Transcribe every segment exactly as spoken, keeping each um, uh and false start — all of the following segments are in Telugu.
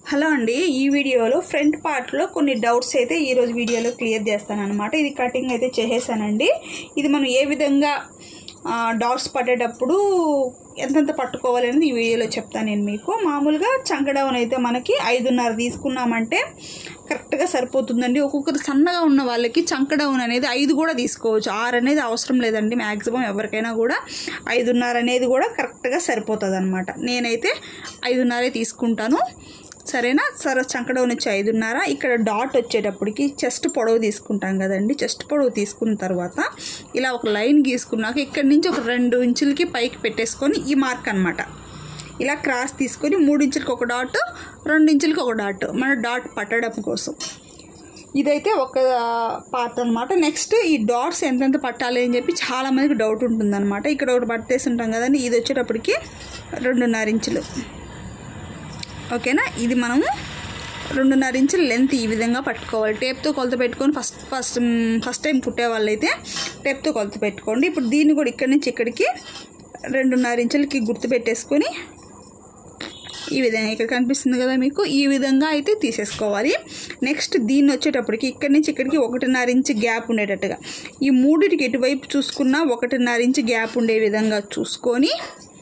హలో అండి, ఈ వీడియోలో ఫ్రంట్ పార్ట్లో కొన్ని డౌట్స్ అయితే ఈరోజు వీడియోలో క్లియర్ చేస్తాను అనమాట. ఇది కటింగ్ అయితే చేసేసానండి. ఇది మనం ఏ విధంగా డాట్స్ పట్టేటప్పుడు ఎంతెంత పట్టుకోవాలి అనేది ఈ వీడియోలో చెప్తాను నేను మీకు. మామూలుగా చంక డౌన్ అయితే మనకి ఐదున్నర తీసుకున్నామంటే కరెక్ట్గా సరిపోతుందండి. ఒక్కొక్కరు సన్నగా ఉన్న వాళ్ళకి చంక డౌన్ అనేది ఐదు కూడా తీసుకోవచ్చు, ఆరు అనేది అవసరం లేదండి. మ్యాక్సిమం ఎవరికైనా కూడా ఐదున్నర అనేది కూడా కరెక్ట్గా సరిపోతుంది అనమాట. నేనైతే ఐదున్నరే తీసుకుంటాను, సరేనా. సరే, చంక డౌన్ వచ్చి ఐదున్నర. ఇక్కడ డాట్ వచ్చేటప్పటికి చెస్ట్ పొడవు తీసుకుంటాం కదండి. చెస్ట్ పొడవు తీసుకున్న తర్వాత ఇలా ఒక లైన్ గీసుకున్నాక ఇక్కడి నుంచి ఒక రెండు ఇంచులకి పైకి పెట్టేసుకొని ఈ మార్క్ అనమాట ఇలా క్రాస్ తీసుకొని మూడు ఇంచులకి ఒక డాట్, రెండు ఇంచులకి ఒక డాట్, మన డాట్ పట్టడం కోసం. ఇదైతే ఒక పార్ట్ అనమాట. నెక్స్ట్ ఈ డాట్స్ ఎంతెంత పట్టాలి అని చెప్పి చాలామందికి డౌట్ ఉంటుందన్నమాట. ఇక్కడ ఒకటి పట్టేసి ఉంటాం కదండి, ఇది వచ్చేటప్పటికి రెండున్నర ఇంచులు, ఓకేనా. ఇది మనము రెండున్నర ఇంచుల లెంత్ ఈ విధంగా పట్టుకోవాలి. టేప్తో కొలత పెట్టుకొని ఫస్ట్ ఫస్ట్ ఫస్ట్ టైం కుట్టే వాళ్ళైతే టేప్తో కొలత పెట్టుకోండి. ఇప్పుడు దీన్ని కూడా ఇక్కడి నుంచి ఇక్కడికి రెండున్నర ఇంచులకి గుర్తు పెట్టేసుకొని ఈ విధంగా ఇక్కడ కనిపిస్తుంది కదా మీకు, ఈ విధంగా అయితే తీసేసుకోవాలి. నెక్స్ట్ దీన్ని వచ్చేటప్పటికి ఇక్కడి నుంచి ఇక్కడికి ఒకటిన్నర ఇంచు గ్యాప్ ఉండేటట్టుగా, ఈ మూడిటికి ఎటువైపు చూసుకున్నా ఒకటిన్నర ఇంచు గ్యాప్ ఉండే విధంగా చూసుకొని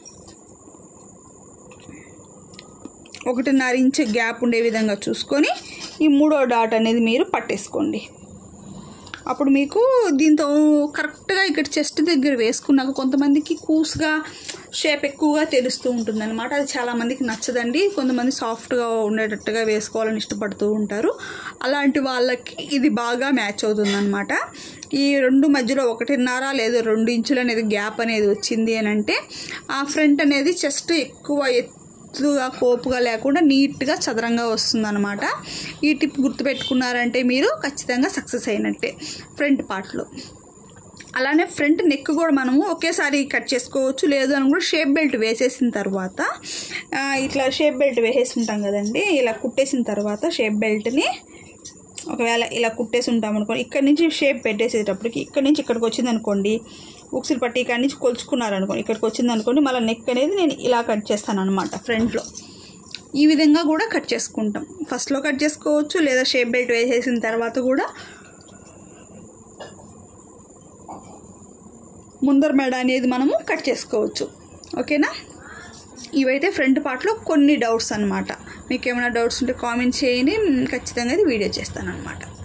ఒకటిన్నర ఇంచు గ్యాప్ ఉండే విధంగా చూసుకొని ఈ మూడో డాట్ అనేది మీరు పట్టేసుకోండి. అప్పుడు మీకు దీంతో కరెక్ట్గా ఇక్కడ చెస్ట్ దగ్గర వేసుకున్నాక కొంతమందికి కూసుగా షేప్ ఎక్కువగా తెలుస్తూ ఉంటుంది అనమాట. అది చాలామందికి నచ్చదండి. కొంతమంది సాఫ్ట్గా ఉండేటట్టుగా వేసుకోవాలని ఇష్టపడుతూ ఉంటారు. అలాంటి వాళ్ళకి ఇది బాగా మ్యాచ్ అవుతుంది అనమాట. ఈ రెండు మధ్యలో ఒకటిన్నర లేదా రెండు ఇంచులు అనేది గ్యాప్ అనేది వచ్చింది అని అంటే ఆ ఫ్రంట్ అనేది చెస్ట్ ఎక్కువ ఎత్తుగా కోపుగా లేకుండా నీట్గా చదరంగా వస్తుందన్నమాట. ఈ టిప్ గుర్తుపెట్టుకున్నారంటే మీరు ఖచ్చితంగా సక్సెస్ అయినట్టే ఫ్రంట్ పార్ట్లో. అలానే ఫ్రంట్ నెక్ కూడా మనము ఒకేసారి కట్ చేసుకోవచ్చు, లేదు అని కూడా షేప్ బెల్ట్ వేసేసిన తర్వాత ఇట్లా షేప్ బెల్ట్ వేసేసి ఉంటాం కదండి, ఇలా కుట్టేసిన తర్వాత షేప్ బెల్ట్ని ఒకవేళ ఇలా కుట్టేసి ఉంటాం అనుకోండి, ఇక్కడ నుంచి షేప్ పెట్టేసేటప్పటికి ఇక్కడ నుంచి ఇక్కడికి వచ్చింది అనుకోండి, ఉక్సిల్ పట్టి ఇక్కడ నుంచి కొలుచుకున్నారనుకోండి, ఇక్కడికి వచ్చింది అనుకోండి, మళ్ళీ నెక్ అనేది నేను ఇలా కట్ చేస్తాను అనమాట. ఫ్రంట్లో ఈ విధంగా కూడా కట్ చేసుకుంటాం. ఫస్ట్లో కట్ చేసుకోవచ్చు, లేదా షేప్ బెల్ట్ వేసేసిన తర్వాత కూడా ముందర మెడ అనేది మనము కట్ చేసుకోవచ్చు, ఓకేనా. ఇవైతే ఫ్రంట్ పార్ట్లో కొన్ని డౌట్స్ అనమాట. మీకు ఏమైనా డౌట్స్ ఉంటే కామెంట్ చేయండి, ఖచ్చితంగా ఇది వీడియో చేస్తాను అనమాట.